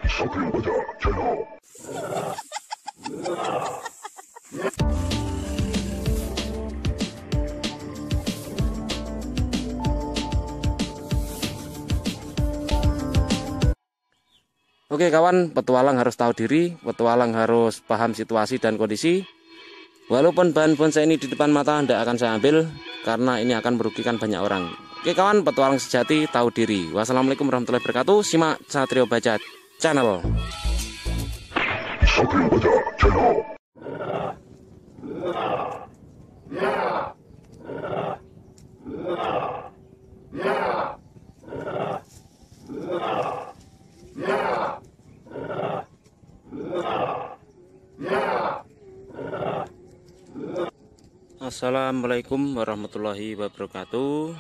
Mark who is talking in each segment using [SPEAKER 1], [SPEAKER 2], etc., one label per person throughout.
[SPEAKER 1] Satrio Baja Channel.
[SPEAKER 2] Oke kawan, petualang harus tahu diri, petualang harus paham situasi dan kondisi. Walaupun bahan bonsai ini di depan mata tidak akan saya ambil, karena ini akan merugikan banyak orang. Oke kawan, petualang sejati tahu diri. Wassalamualaikum warahmatullahi wabarakatuh. Simak Satrio Baja Channel.
[SPEAKER 1] Satrio Baja Channel.
[SPEAKER 2] Assalamualaikum warahmatullahi wabarakatuh.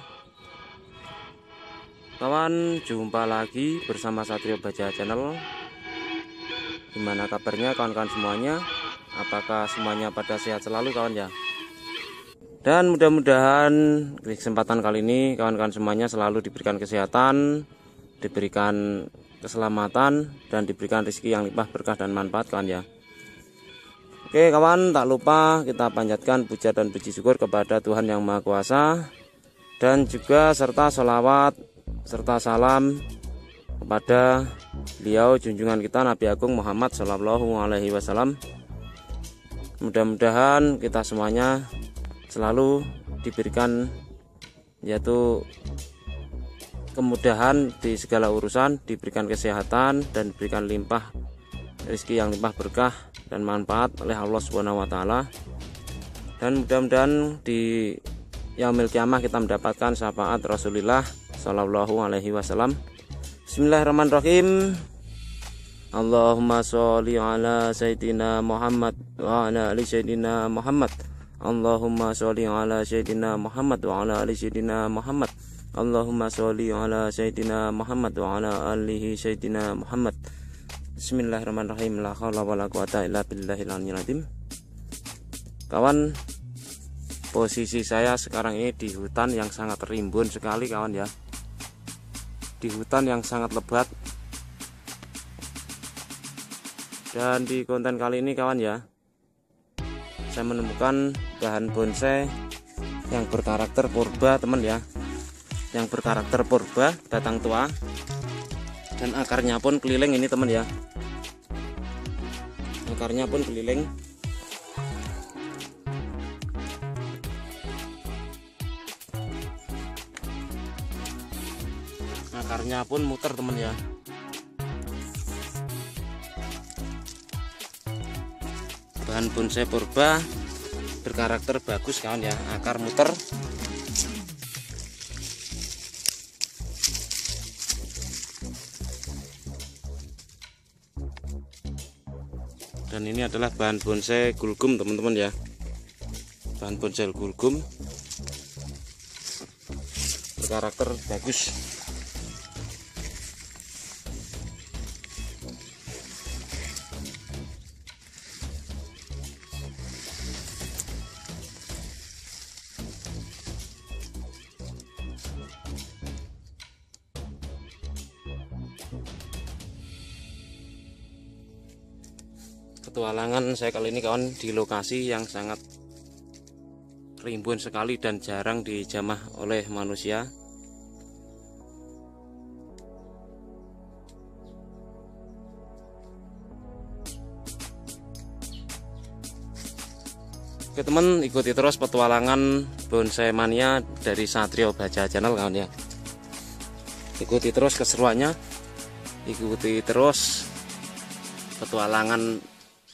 [SPEAKER 2] Kawan, jumpa lagi bersama Satrio Baja Channel. Gimana kabarnya kawan-kawan semuanya? Apakah semuanya pada sehat selalu kawan ya? Dan mudah-mudahan di kesempatan kali ini kawan-kawan semuanya selalu diberikan kesehatan, diberikan keselamatan, dan diberikan rezeki yang limpah berkah dan manfaat kawan ya. Oke kawan, tak lupa kita panjatkan puja dan puji syukur kepada Tuhan Yang Maha Kuasa, dan juga serta sholawat serta salam kepada beliau junjungan kita Nabi Agung Muhammad Shallallahu Alaihi Wasallam. Mudah-mudahan kita semuanya selalu diberikan yaitu kemudahan di segala urusan, diberikan kesehatan dan diberikan limpah rezeki yang limpah berkah dan manfaat oleh Allah Subhanahu wa taala. Dan mudah-mudahan di yaumil kiamah kita mendapatkan syafaat Rasulullah sallallahu alaihi wasallam. Bismillahirrahmanirrahim. Allahumma sholli ala sayyidina Muhammad wa ala ali sayyidina Muhammad. Allahumma sholli ala sayyidina Muhammad wa ala ali sayyidina Muhammad. Allahumma sholli ala sayyidina Muhammad wa ala alihi sayyidina Muhammad. Bismillahirrahmanirrahim. La haula wala quwata illa billahil aliyyil azim. Kawan, posisi saya sekarang ini di hutan yang sangat rimbun sekali kawan ya. Di hutan yang sangat lebat. Dan di konten kali ini kawan ya, saya menemukan bahan bonsai yang berkarakter purba teman ya. Yang berkarakter purba, batang tua, dan akarnya pun keliling ini teman ya. Akarnya pun keliling. Akarnya pun muter teman ya. Bahan bonsai purba berkarakter bagus kawan ya, akar muter. Dan ini adalah bahan bonsai gulgum teman-teman ya. Bahan bonsai gulgum berkarakter bagus. Petualangan saya kali ini kawan di lokasi yang sangat rimbun sekali dan jarang dijamah oleh manusia. Oke teman, ikuti terus petualangan bonsai mania dari Satrio Baja Channel kawan ya. Ikuti terus keseruannya, ikuti terus petualangan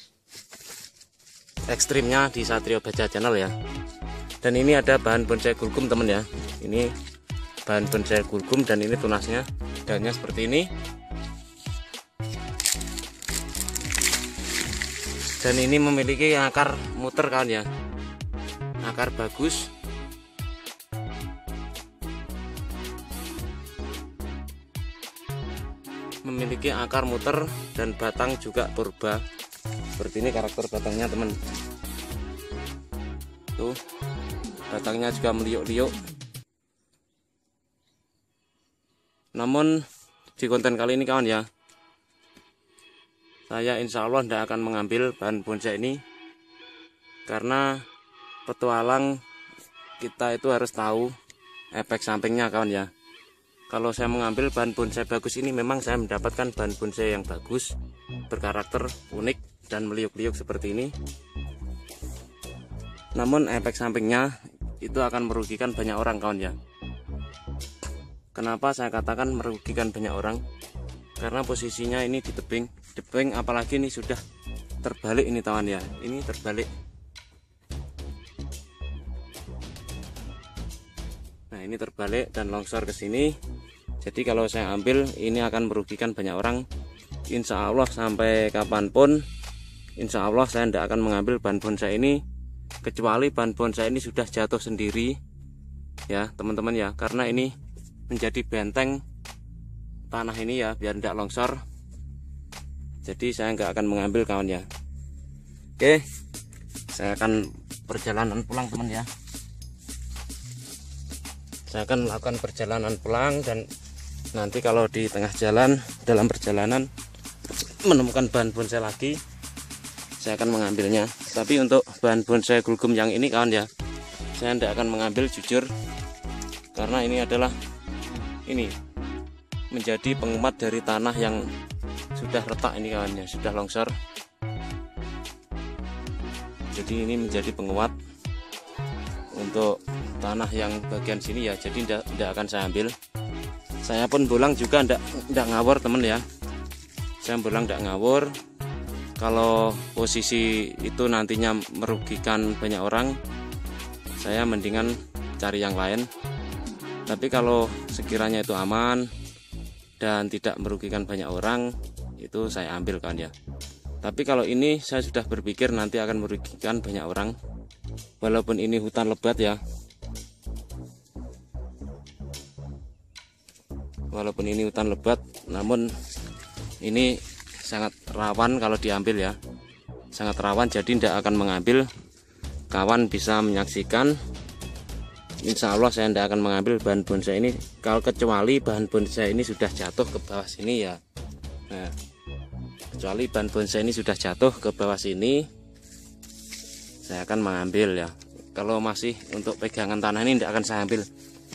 [SPEAKER 2] ekstrimnya di Satrio Baja Channel ya. Dan ini ada bahan bonsai gulgum teman ya. Ini bahan bonsai gulgum dan ini tunasnya, daunnya seperti ini. Dan ini memiliki akar muter kawan ya, akar bagus. Memiliki akar muter dan batang juga purba. Seperti ini karakter batangnya teman. Tuh, batangnya juga meliuk-liuk. Namun di konten kali ini kawan ya, saya insya Allah tidak akan mengambil bahan bonsai ini, karena petualang kita itu harus tahu efek sampingnya kawan ya. Kalau saya mengambil bahan bonsai bagus ini, memang saya mendapatkan bahan bonsai yang bagus, berkarakter unik dan meliuk-liuk seperti ini. Namun efek sampingnya itu akan merugikan banyak orang kawan ya. Kenapa saya katakan merugikan banyak orang? Karena posisinya ini di tebing, apalagi ini sudah terbalik ini kawan ya. Ini terbalik. Nah, ini terbalik dan longsor ke sini. Jadi kalau saya ambil ini akan merugikan banyak orang. Insya Allah sampai kapanpun, insya Allah saya tidak akan mengambil bahan bonsai ini, kecuali bahan bonsai ini sudah jatuh sendiri ya teman-teman ya, karena ini menjadi benteng tanah ini ya, biar tidak longsor. Jadi saya nggak akan mengambil kawan ya. Oke, saya akan perjalanan pulang teman ya. Saya akan melakukan perjalanan pulang, dan nanti kalau di tengah jalan, dalam perjalanan menemukan bahan bonsai lagi, saya akan mengambilnya. Tapi untuk bahan bonsai gulgum yang ini kawan ya, saya tidak akan mengambil jujur, karena ini adalah menjadi penguat dari tanah yang sudah retak ini kawan ya, sudah longsor. Jadi ini menjadi penguat untuk tanah yang bagian sini ya, jadi tidak akan saya ambil. Saya pun bolang juga tidak ngawur teman ya, saya bolang tidak ngawur. Kalau posisi itu nantinya merugikan banyak orang, saya mendingan cari yang lain. Tapi kalau sekiranya itu aman dan tidak merugikan banyak orang, itu saya ambil kan ya. Tapi kalau ini saya sudah berpikir nanti akan merugikan banyak orang, walaupun ini hutan lebat ya, walaupun ini hutan lebat, namun ini sangat rawan kalau diambil ya, sangat rawan. Jadi tidak akan mengambil. Kawan bisa menyaksikan, insya Allah saya tidak akan mengambil bahan bonsai ini, kalau kecuali bahan bonsai ini sudah jatuh ke bawah sini ya. Nah, kecuali bahan bonsai ini sudah jatuh ke bawah sini, saya akan mengambil ya. Kalau masih untuk pegangan tanah ini tidak akan saya ambil.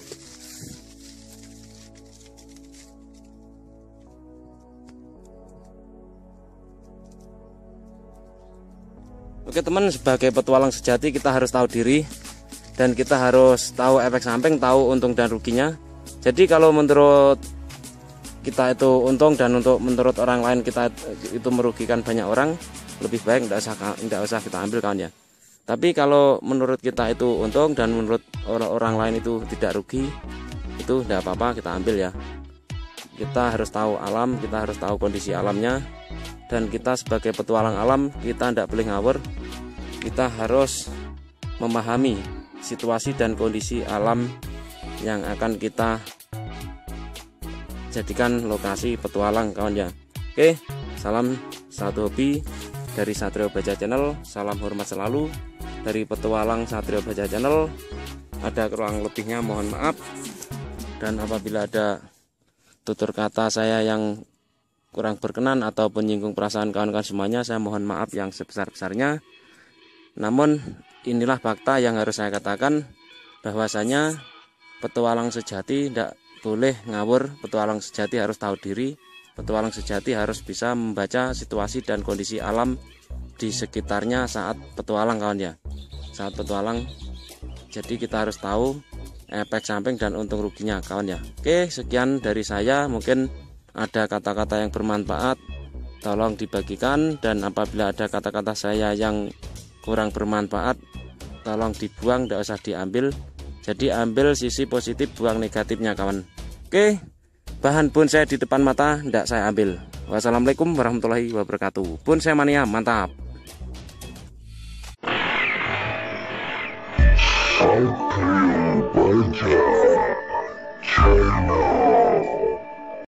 [SPEAKER 2] Oke teman, sebagai petualang sejati kita harus tahu diri, dan kita harus tahu efek samping, tahu untung dan ruginya. Jadi kalau menurut kita itu untung, dan menurut orang lain kita itu merugikan banyak orang, lebih baik tidak usah kita ambil kawan ya. Tapi kalau menurut kita itu untung dan menurut orang lain itu tidak rugi, itu tidak apa-apa kita ambil ya. Kita harus tahu alam, kita harus tahu kondisi alamnya, dan kita sebagai petualang alam kita tidak boleh ngawur. Kita harus memahami situasi dan kondisi alam yang akan kita jadikan lokasi petualang kawan ya. Oke, salam satu hobi dari Satrio Baja Channel, salam hormat selalu dari petualang Satrio Baja Channel. Ada kurang lebihnya mohon maaf, dan apabila ada tutur kata saya yang kurang berkenan ataupun menyinggung perasaan kawan-kawan semuanya, saya mohon maaf yang sebesar-besarnya. Namun inilah fakta yang harus saya katakan, bahwasanya petualang sejati tidak boleh ngawur, petualang sejati harus tahu diri, petualang sejati harus bisa membaca situasi dan kondisi alam di sekitarnya saat petualang kawan ya, saat petualang. Jadi kita harus tahu efek samping dan untung ruginya kawan ya. Oke, sekian dari saya. Mungkin ada kata-kata yang bermanfaat, tolong dibagikan, dan apabila ada kata-kata saya yang kurang bermanfaat, tolong dibuang, tidak usah diambil. Jadi ambil sisi positif, buang negatifnya kawan. Oke, bahan bonsai di depan mata tidak saya ambil. Wassalamualaikum warahmatullahi wabarakatuh. Bonsai mania mantap.
[SPEAKER 1] Satrio Baja Channel.